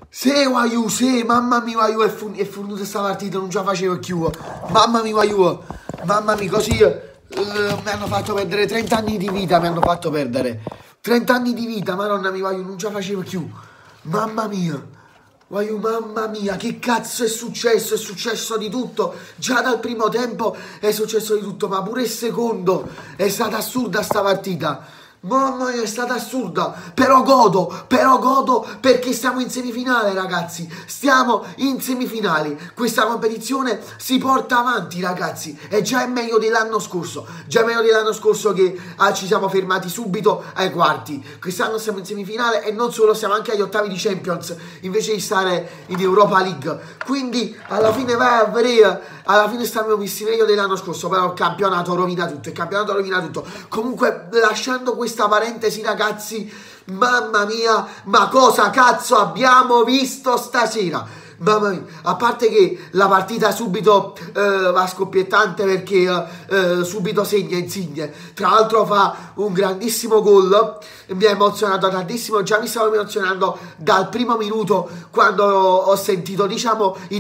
Sì, Waiu, sì, mamma mia, Waiu, è finita questa partita, non ce la facevo più. Mamma mia, Waiu, mamma mia, così mi hanno fatto perdere 30 anni di vita, mi hanno fatto perdere. 30 anni di vita, madonna mia, Waiu, non ce la facevo più. Mamma mia, Waiu, mamma mia, che cazzo è successo? È successo di tutto. Già dal primo tempo è successo di tutto, ma pure il secondo. È stata assurda sta partita. Mamma mia, è stata assurda, però godo perché stiamo in semifinale, ragazzi, stiamo in semifinali, questa competizione si porta avanti, ragazzi, e già è meglio dell'anno scorso, che ci siamo fermati subito ai quarti. Quest'anno siamo in semifinale e non solo, siamo anche agli ottavi di Champions, invece di stare in Europa League, quindi alla fine vai a vedere, alla fine stiamo messi meglio dell'anno scorso, però il campionato rovina tutto, comunque lasciando questa parentesi, ragazzi, mamma mia, ma cosa cazzo abbiamo visto stasera? Mamma mia, a parte che la partita subito va scoppiettante perché subito segna Insigne, tra l'altro fa un grandissimo gol, mi ha emozionato tantissimo, già mi stavo emozionando dal primo minuto quando ho sentito, diciamo, i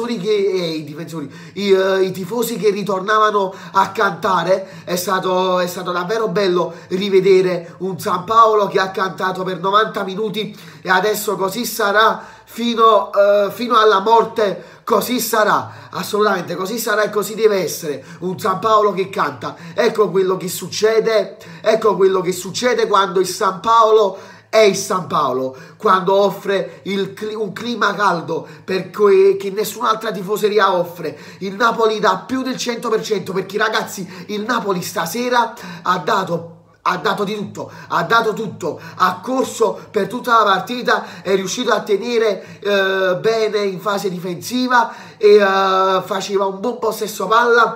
tifosi che ritornavano a cantare. È stato davvero bello rivedere un San Paolo che ha cantato per 90 minuti e adesso così sarà fino alla morte, così sarà, assolutamente così sarà e così deve essere, un San Paolo che canta. Ecco quello che succede quando il San Paolo è il San Paolo, quando offre un clima caldo che nessun'altra tifoseria offre. Il Napoli dà più del 100%, perché ragazzi il Napoli stasera ha dato di tutto, ha corso per tutta la partita, è riuscito a tenere bene in fase difensiva e faceva un buon possesso palla,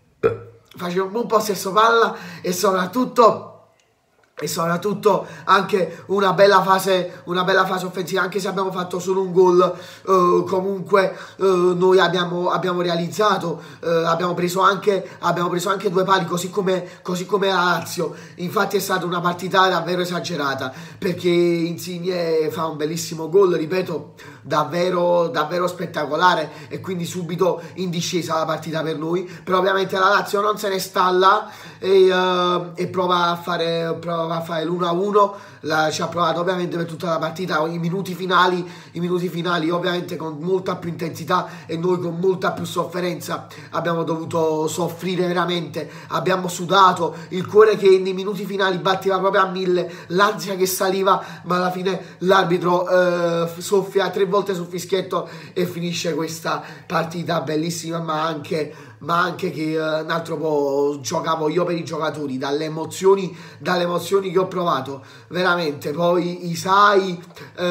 e soprattutto anche una bella fase offensiva, anche se abbiamo fatto solo un gol. Comunque noi abbiamo realizzato, abbiamo preso anche due pali, così come la Lazio. Infatti è stata una partita davvero esagerata, perché Insigne fa un bellissimo gol, ripeto, davvero spettacolare, e quindi subito in discesa la partita per noi. Però ovviamente la Lazio non se ne sta là e prova a fare l'1-1. Ci ha provato ovviamente per tutta la partita. I minuti finali ovviamente con molta più intensità e noi con molta più sofferenza abbiamo dovuto soffrire veramente, abbiamo sudato, il cuore che nei minuti finali batteva proprio a 1000, l'ansia che saliva, ma alla fine l'arbitro soffia 3 volte sul fischietto e finisce questa partita bellissima, ma anche che un altro po' giocavo io per i giocatori, dalle emozioni che ho provato veramente. Poi Isai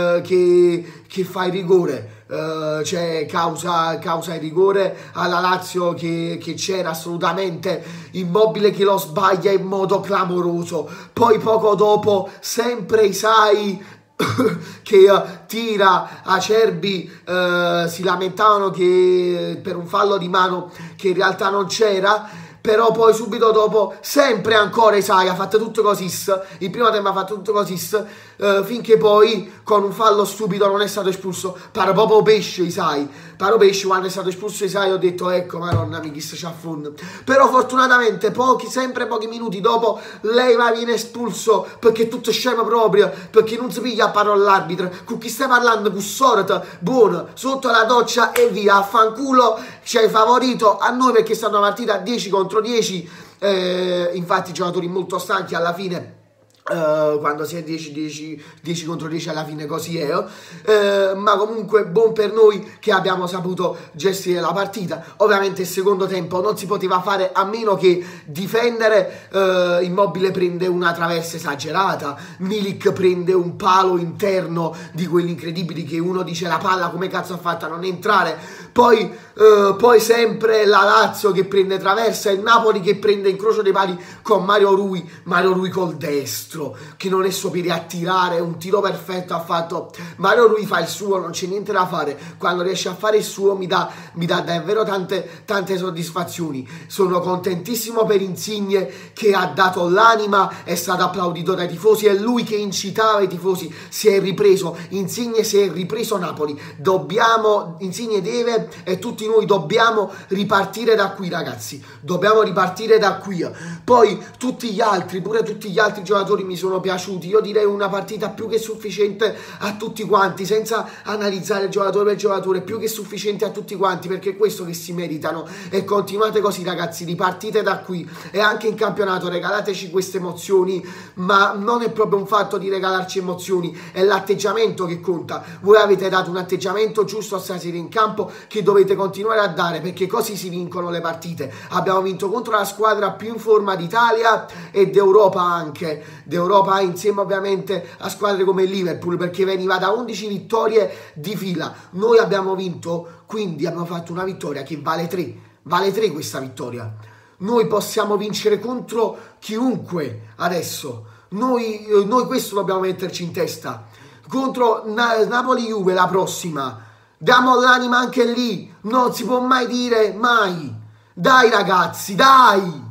che fa il rigore, cioè causa il rigore alla Lazio, che c'era assolutamente. Immobile che lo sbaglia in modo clamoroso, poi poco dopo sempre Isai che tira. Acerbi si lamentavano che per un fallo di mano che in realtà non c'era, però poi subito dopo sempre ancora Isai ha fatto tutto così, il primo tempo ha fatto tutto così, finché poi con un fallo stupido non è stato espulso. Pare proprio pesce Isai, quando è stato espulso Isai ho detto ecco, madonna mia, chi si affonda. Però fortunatamente sempre pochi minuti dopo Leiva viene espulso, perché tutto scemo proprio, perché non si piglia a parola l'arbitro. Con chi stai parlando? Con Sorata, buono, sotto la doccia e via, affanculo, ci hai favorito a noi perché è stata una partita 10 contro 10, infatti i giocatori molto stanchi alla fine. Quando si è 10 contro 10 alla fine così è, ma comunque buon per noi che abbiamo saputo gestire la partita. Ovviamente il secondo tempo non si poteva fare a meno che difendere. Immobile prende una traversa esagerata, Milik prende un palo interno di quelli incredibili che uno dice la palla come cazzo ha fatto a non entrare. Poi sempre la Lazio che prende traversa, il Napoli che prende incrocio dei pali con Mario Rui col destro. destro che non è sapere attirare, un tiro perfetto ha fatto Mario Rui, fa il suo, non c'è niente da fare, quando riesce a fare il suo mi dà davvero tante soddisfazioni. Sono contentissimo per Insigne che ha dato l'anima, è stato applaudito dai tifosi, è lui che incitava i tifosi, si è ripreso, Insigne si è ripreso Napoli, Insigne deve e tutti noi dobbiamo ripartire da qui, ragazzi, dobbiamo ripartire da qui. Poi tutti gli altri giocatori mi sono piaciuti, io direi una partita più che sufficiente a tutti quanti, senza analizzare giocatore per giocatore, più che sufficiente a tutti quanti, perché è questo che si meritano. E continuate così, ragazzi, ripartite da qui, e anche in campionato regalateci queste emozioni, ma non è proprio un fatto di regalarci emozioni, è l'atteggiamento che conta. Voi avete dato un atteggiamento giusto stasera in campo che dovete continuare a dare, perché così si vincono le partite. Abbiamo vinto contro la squadra più in forma d'Italia e d'Europa, anche d'Europa, insieme ovviamente a squadre come il Liverpool, perché veniva da 11 vittorie di fila. Noi abbiamo vinto, quindi abbiamo fatto una vittoria che vale 3 questa vittoria. Noi possiamo vincere contro chiunque adesso, noi questo dobbiamo metterci in testa. Contro Napoli-Juve la prossima diamo l'anima anche lì, non si può mai dire mai. Dai ragazzi, dai!